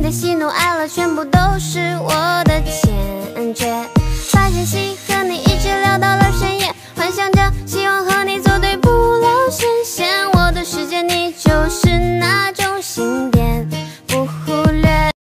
的喜怒哀乐全部都是我的欠缺。发现戏和你一直聊到了深夜，幻想着希望和你